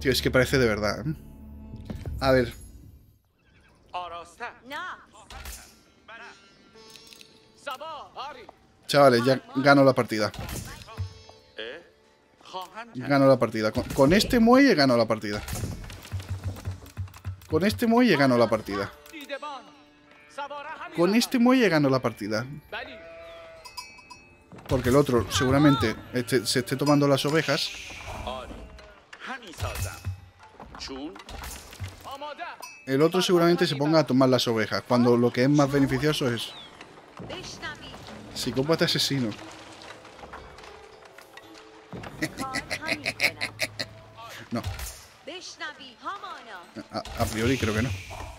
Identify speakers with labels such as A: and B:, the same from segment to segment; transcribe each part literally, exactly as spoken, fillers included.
A: Tío, es que parece de verdad, ¿eh? A ver. Chavales, ya gano la partida. Gano la partida. Con, con este muelle gano la partida. Con este muelle gano la partida. Con este muelle gano la partida. Porque el otro seguramente este, se esté tomando las ovejas. El otro seguramente se ponga a tomar las ovejas, cuando lo que es más beneficioso es psicópata asesino. No. A, a priori creo que no.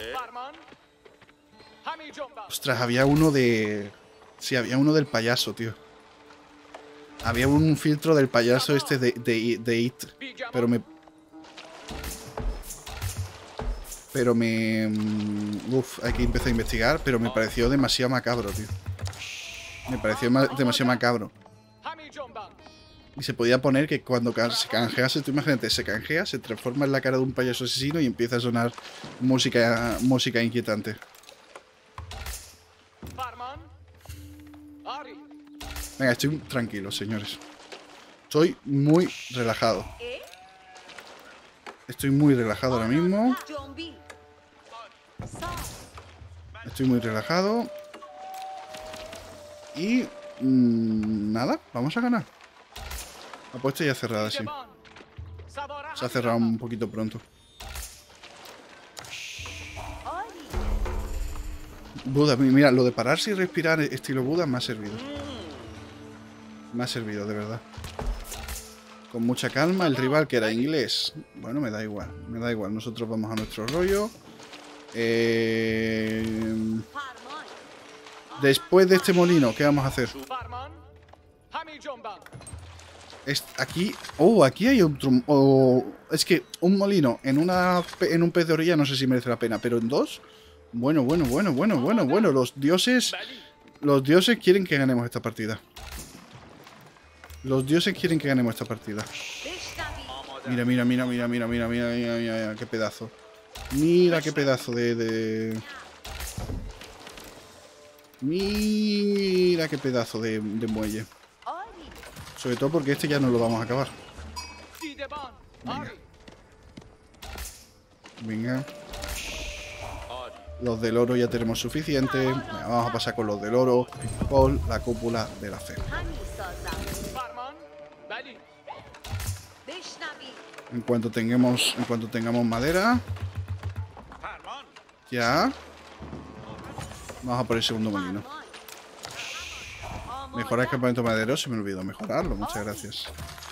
A: Ostras, había uno de... Sí, había uno del payaso, tío. Había un filtro del payaso este de, de, de It. Pero me... Pero me... Uf, hay que empezar a investigar. Pero me pareció demasiado macabro, tío. Me pareció demasiado macabro. Y se podía poner que cuando se canjease, tú imagínate, se canjea, se transforma en la cara de un payaso asesino y empieza a sonar música, música inquietante. Venga, estoy tranquilo, señores. Estoy muy relajado. Estoy muy relajado ahora mismo. Estoy muy relajado. Y... Mmm, nada, vamos a ganar. La apuesta ya cerrada, sí. Se ha cerrado un poquito pronto. Buda, mira, lo de pararse y respirar estilo Buda me ha servido. Me ha servido, de verdad. Con mucha calma, el rival que era inglés. Bueno, me da igual, me da igual. Nosotros vamos a nuestro rollo. Eh... Después de este molino, ¿qué vamos a hacer? Es aquí... Oh, aquí hay otro... Oh, es que un molino en, una, en un pez de orilla no sé si merece la pena, pero en dos... Bueno, bueno, bueno, bueno, bueno, bueno. Los dioses... Los dioses quieren que ganemos esta partida. Los dioses quieren que ganemos esta partida. Mira, mira, mira, mira, mira, mira, mira, mira, mira, mira, qué pedazo. Mira qué pedazo de... de... Mira qué pedazo de, de muelle. Sobre todo porque este ya no lo vamos a acabar. Venga. Venga. Los del oro ya tenemos suficiente. Venga, vamos a pasar con los del oro. Con la cúpula de la fe. En cuanto tengamos, en cuanto tengamos madera. Ya. Vamos a por el segundo molino. Mejorar el campamento madero, se me olvidó mejorarlo. Muchas gracias.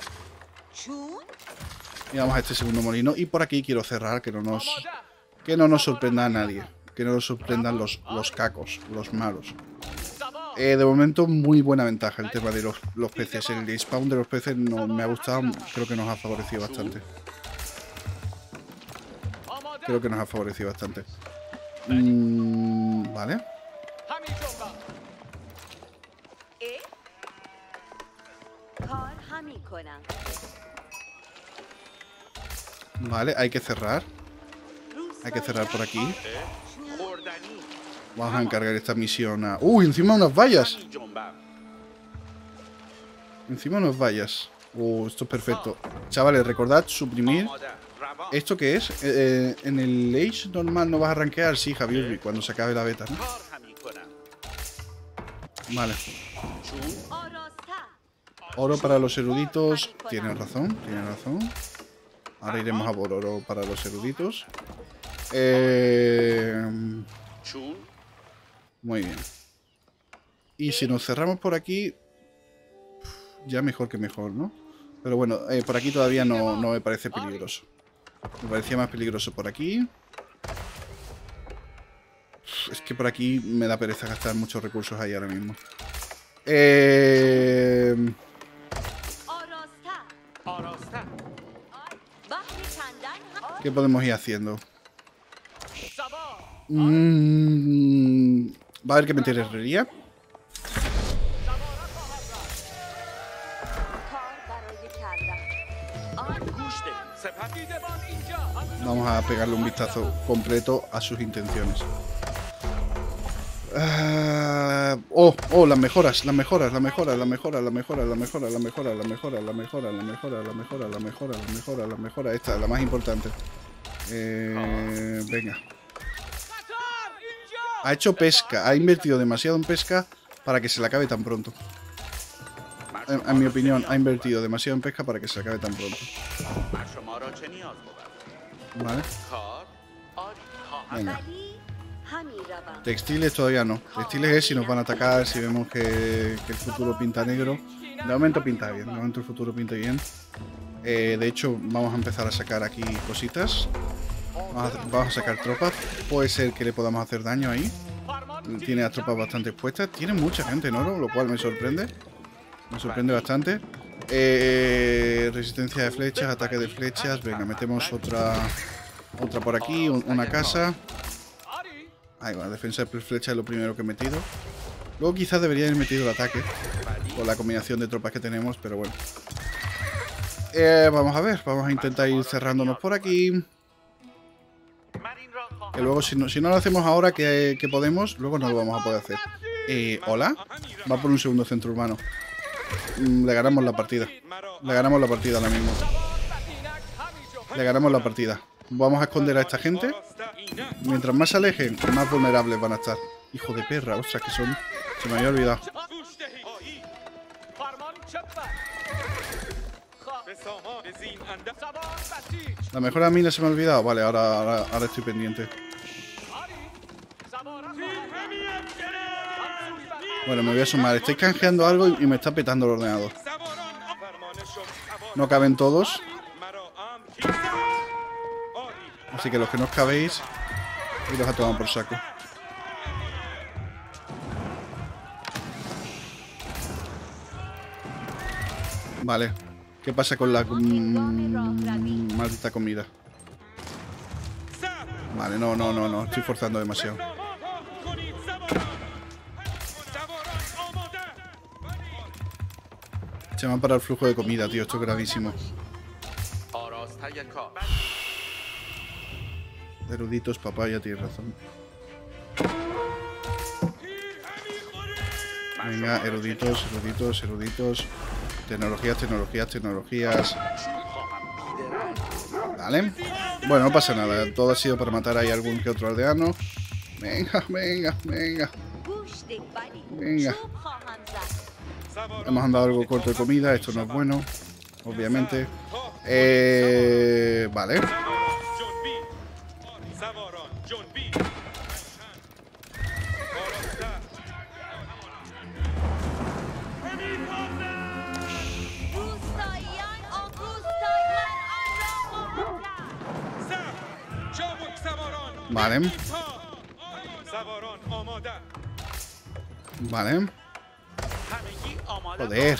A: Y vamos a este segundo molino. Y por aquí quiero cerrar, que no nos que no nos sorprenda a nadie. Que no nos sorprendan los, los cacos, los malos. Eh, de momento, muy buena ventaja el tema de los, los peces. El spawn de los peces no me ha gustado. Creo que nos ha favorecido bastante. Creo que nos ha favorecido bastante. Mm, vale. Vale, hay que cerrar. Hay que cerrar por aquí. Vamos a encargar esta misión a... ¡Uy! Encima unas vallas. Encima unas vallas. Uh, esto es perfecto. Chavales, recordad suprimir... ¿Esto qué es? Eh, en el Age normal no vas a rankear. Sí, Javier, cuando se acabe la beta, ¿no? Vale. Oro para los eruditos. Tienes razón, tienes razón. Ahora iremos a por oro para los eruditos. Eh... Muy bien. Y si nos cerramos por aquí... Ya mejor que mejor, ¿no? Pero bueno, eh, por aquí todavía no, no me parece peligroso. Me parecía más peligroso por aquí. Es que por aquí me da pereza gastar muchos recursos ahí ahora mismo. Eh... ¿Qué podemos ir haciendo? Mm, va a haber que meter herrería. Vamos a pegarle un vistazo completo a sus intenciones. Uh, oh, oh, las mejoras, las mejoras, las mejoras, las mejoras, las mejoras, las mejoras, las mejoras, las mejoras, las mejoras, las mejoras, las mejoras, las mejoras, las mejoras, las mejoras. Esta es la más importante. Eh, venga. Ha hecho pesca, ha invertido demasiado en pesca para que se le acabe tan pronto. En, en mi opinión, ha invertido demasiado en pesca para que se le acabe tan pronto. Vale. Venga. Textiles todavía no. Textiles es si nos van a atacar, si vemos que, que el futuro pinta negro. De momento pinta bien, de momento el futuro pinta bien. Eh, de hecho, vamos a empezar a sacar aquí cositas. Vamos a, vamos a sacar tropas. Puede ser que le podamos hacer daño ahí. Tiene las tropas bastante expuestas. Tiene mucha gente en oro, lo cual me sorprende. Me sorprende bastante. Eh, resistencia de flechas, ataque de flechas. Venga, metemos otra otra por aquí, un, una casa. Ahí va, defensa de flecha es lo primero que he metido. Luego quizás debería haber metido el ataque con la combinación de tropas que tenemos, pero bueno. Eh, vamos a ver, vamos a intentar ir cerrándonos por aquí. Que luego si no, si no lo hacemos ahora que, que podemos, luego no lo vamos a poder hacer. Eh, ¿Hola? Va por un segundo centro urbano. Mm, le ganamos la partida. Le ganamos la partida ahora mismo. Le ganamos la partida. Vamos a esconder a esta gente. Mientras más se alejen, más vulnerables van a estar. Hijo de perra, ostras, que son... Se me había olvidado. La mejor mina se me ha olvidado. Vale, ahora, ahora, ahora estoy pendiente. Bueno, me voy a sumar. Estoy canjeando algo y me está petando el ordenador. No caben todos. Así que los que no os cabéis, iros a tomar por saco. Vale. ¿Qué pasa con la mm, maldita comida? Vale, no, no, no, no. Estoy forzando demasiado. Se me ha parado el flujo de comida, tío. Esto es gravísimo. Eruditos, papaya, tienes razón. Venga, eruditos, eruditos, eruditos. Tecnologías, tecnologías, tecnologías. Vale. Bueno, no pasa nada. Todo ha sido para matar ahí algún que otro aldeano. Venga, venga, venga. Venga. Hemos andado algo corto de comida. Esto no es bueno. Obviamente. Eh, vale. Vale. Vale. Joder.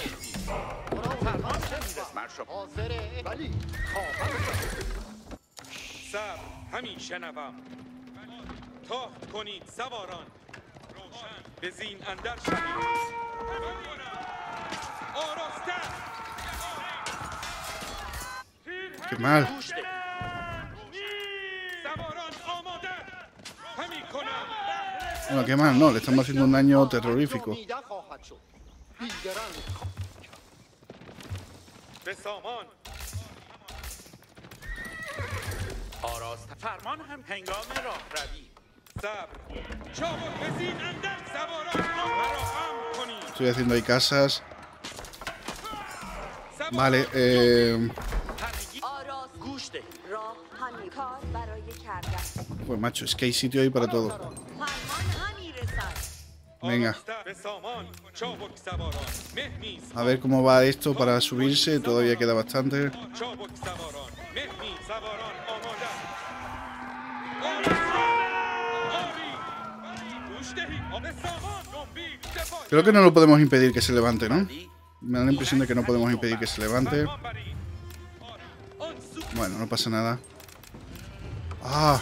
A: Qué mal. Bueno, qué mal, no, le estamos haciendo un daño terrorífico. Estoy haciendo ahí casas. Vale, eh... pues macho, es que hay sitio ahí para todo. Venga. A ver cómo va esto para subirse. Todavía queda bastante. Creo que no lo podemos impedir que se levante, ¿no? Me da la impresión de que no podemos impedir que se levante. Bueno, no pasa nada. ¡Ah!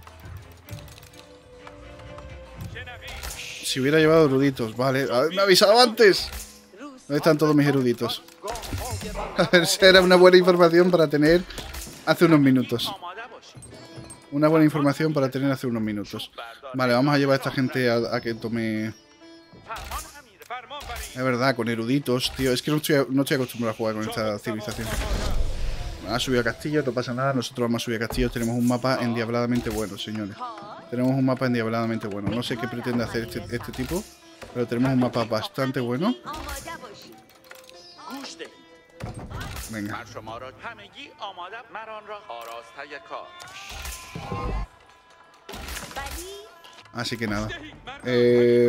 A: Si hubiera llevado eruditos, vale. ¡Me ha avisado antes! ¿Dónde están todos mis eruditos? A ver si era una buena información para tener Hace unos minutos. Una buena información para tener hace unos minutos. Vale, vamos a llevar a esta gente a, a que tome... Es verdad, con eruditos, tío. Es que no estoy, no estoy acostumbrado a jugar con esta civilización. Ha subido a Castillo, no pasa nada. Nosotros vamos a subir a Castillo. Tenemos un mapa endiabladamente bueno, señores. Tenemos un mapa endiabladamente bueno. No sé qué pretende hacer este, este tipo, pero tenemos un mapa bastante bueno. Venga. Así que nada. Eh,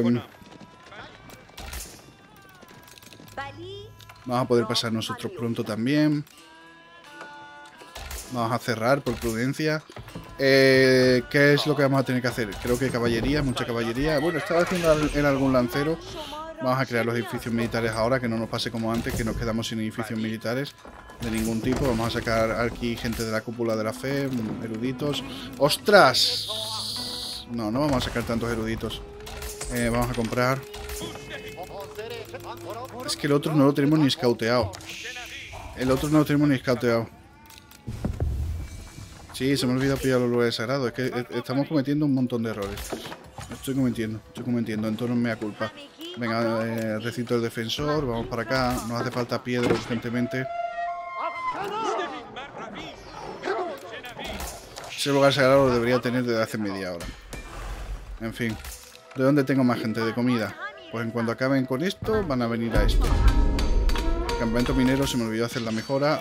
A: vamos a poder pasar nosotros pronto también. Vamos a cerrar por prudencia. Eh, ¿Qué es lo que vamos a tener que hacer? Creo que caballería, mucha caballería. Bueno, estaba haciendo en algún lancero. Vamos a crear los edificios militares ahora, que no nos pase como antes, que nos quedamos sin edificios militares de ningún tipo. Vamos a sacar aquí gente de la cúpula de la fe, eruditos. ¡Ostras! No, no vamos a sacar tantos eruditos. Eh, vamos a comprar. Es que el otro no lo tenemos ni escauteado. El otro no lo tenemos ni escauteado. Sí, se me ha olvidado pillar los lugares sagrados. Es que estamos cometiendo un montón de errores. Estoy cometiendo, estoy cometiendo. Entonces me da culpa. Venga, eh, recinto del defensor. Vamos para acá. Nos hace falta piedra urgentemente. Ese lugar sagrado lo debería tener desde hace media hora. En fin. ¿De dónde tengo más gente? De comida. Pues en cuanto acaben con esto, van a venir a esto. El campamento minero se me olvidó hacer la mejora.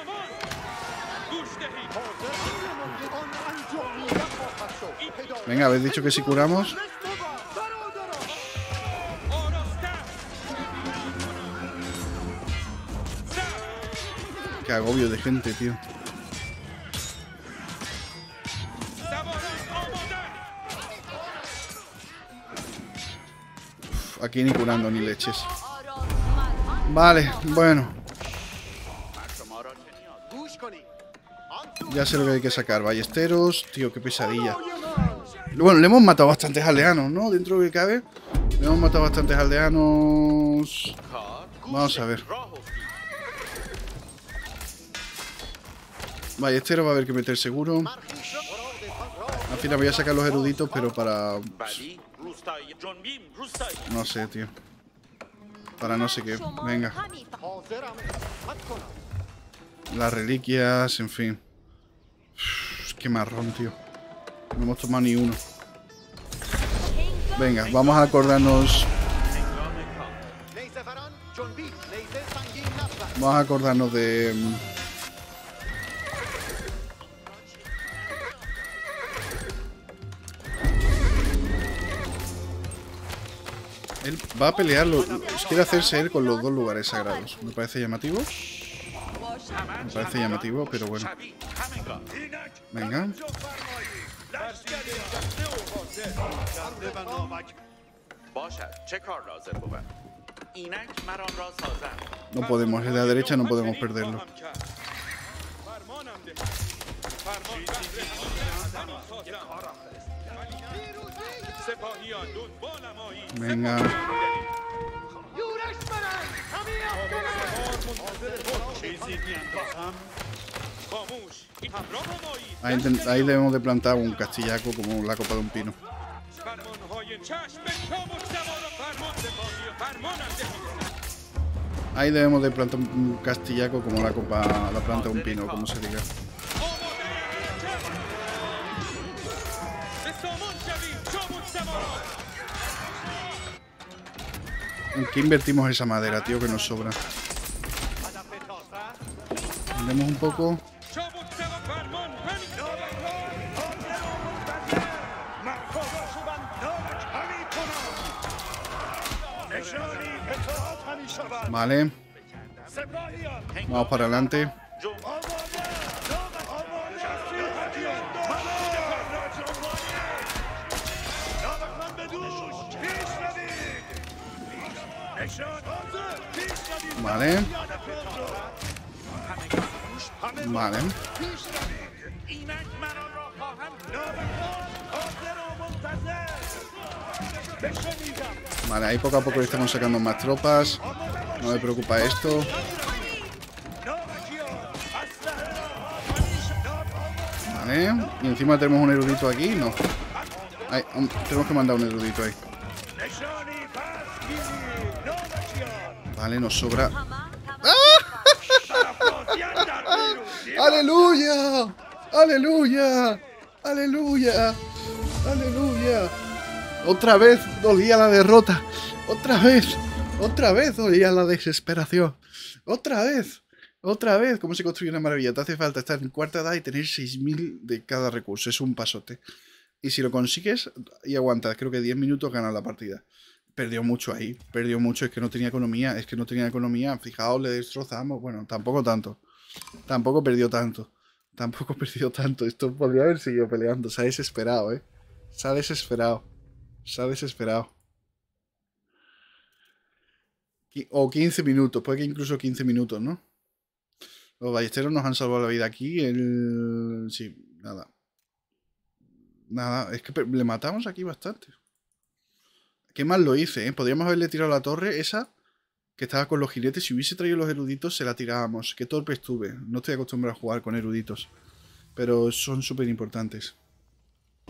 A: Venga, habéis dicho que si curamos. Qué agobio de gente, tío. Uf, aquí ni curando ni leches. Vale, bueno. Ya sé lo que hay que sacar. Ballesteros. Tío, qué pesadilla. Bueno, le hemos matado bastantes aldeanos, ¿no? Dentro de lo que cabe. Le hemos matado bastantes aldeanos. Vamos a ver. Ballestero va a haber que meter seguro. Al final voy a sacar los eruditos, pero para... No sé, tío. Para no sé qué. Venga. Las reliquias, en fin. Uf, qué marrón, tío. No hemos tomado ni uno. Venga, vamos a acordarnos. Vamos a acordarnos de... Él va a pelear, lo, quiere hacerse él con los dos lugares sagrados. Me parece llamativo. Me parece llamativo, pero bueno. Venga. No podemos, en la derecha no podemos perderlo. Venga. Ahí, ahí debemos de plantar un castillaco como la copa de un pino. Ahí debemos de plantar un castillaco como la copa, la planta de un pino, como se diga. ¿En qué invertimos esa madera, tío, que nos sobra? Vendemos un poco. Vale. Vamos para adelante. Vale. Vale. Vale, ahí poco a poco le estamos sacando más tropas. No me preocupa esto. Vale. Y encima tenemos un erudito aquí. No. Ay, um, tenemos que mandar un erudito ahí. Vale, nos sobra. ¡Ah! ¡Aleluya! ¡Aleluya! ¡Aleluya! ¡Aleluya! Otra vez dolía la derrota. Otra vez. Otra vez dolía la desesperación. Otra vez. Otra vez. ¿Cómo se construye una maravilla? Te hace falta estar en cuarta edad y tener seis mil de cada recurso. Es un pasote. Y si lo consigues y aguantas, creo que diez minutos ganas la partida. Perdió mucho ahí. Perdió mucho. Es que no tenía economía. Es que no tenía economía. Fijaos, le destrozamos. Bueno, tampoco tanto. Tampoco perdió tanto. Tampoco perdió tanto. Esto podría haber seguido peleando. Se ha desesperado, ¿eh? Se ha desesperado. Se ha desesperado. O quince minutos. Puede que incluso quince minutos, ¿no? Los ballesteros nos han salvado la vida aquí. El... Sí, nada. Nada. Es que le matamos aquí bastante. Qué mal lo hice, ¿eh? Podríamos haberle tirado la torre esa que estaba con los jinetes. Si hubiese traído los eruditos, se la tirábamos. Qué torpe estuve. No estoy acostumbrado a jugar con eruditos. Pero son súper importantes.